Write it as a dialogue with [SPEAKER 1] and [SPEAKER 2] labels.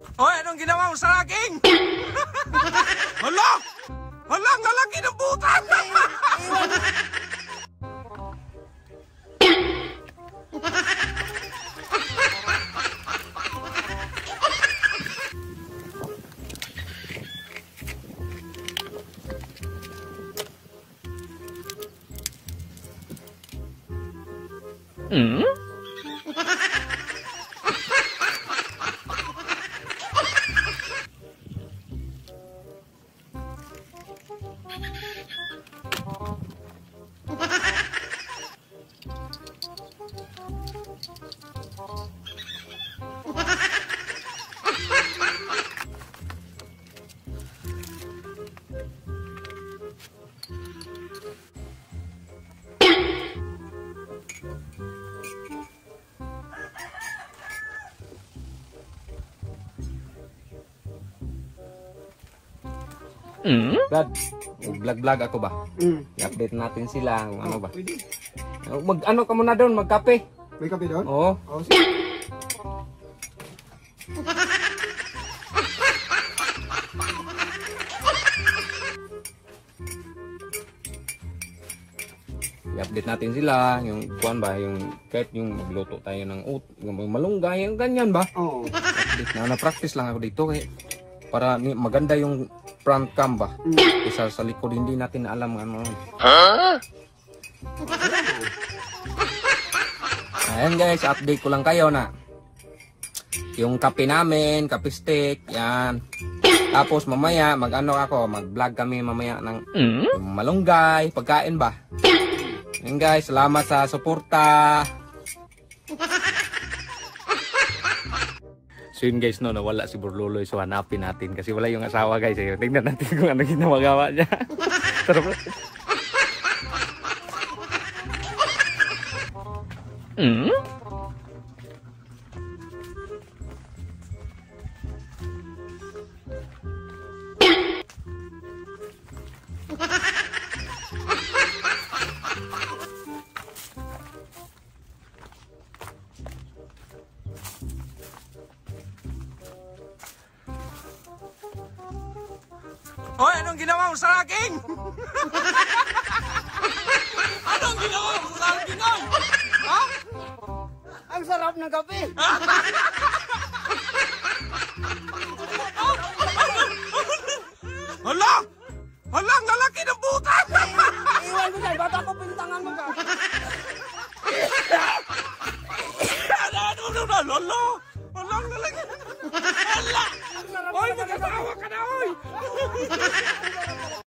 [SPEAKER 1] Hoy, anong ginawa mo sa akin? Hala! Hala, ang lalaki ng butas!
[SPEAKER 2] Brad, vlog ako ba? I-update natin sila kung ano ba. Ano ka muna doon, magkape.
[SPEAKER 3] May kape doon?
[SPEAKER 2] Oo.
[SPEAKER 3] Oh, sige.
[SPEAKER 2] I-update natin sila, yung kuan ba, yung kahit yung magluto tayo ng malunggay, yung ganyan ba?
[SPEAKER 3] Oo.
[SPEAKER 2] Update na practice lang ako dito para maganda yung front cam ba. Isa sa likod hindi natin alam ano. Ayan guys, update ko lang kayo na yung kape namin, kape stick, yan. Tapos mamaya mag-vlog kami mamaya ng malunggay, pagkain ba. Yan guys, salamat sa suporta. So yun guys, no, nawala si Borloloy, so hanapin natin kasi wala yung asawa guys. Tingnan natin kung ano ginagawa niya. Sarap.
[SPEAKER 1] Hoy, anong ginawa mo sa akin? Anong ginawa mo sa akin? Ha?
[SPEAKER 3] Ang sarap ng kape!
[SPEAKER 1] Hala! Hala, ang lalaki ng butas!
[SPEAKER 3] Iwan ko dyan, bata ko pintangan mo ka!
[SPEAKER 1] Lolo! Hala, ang lalaki! Hala! Hoy, mag-asawa ka na, hoy!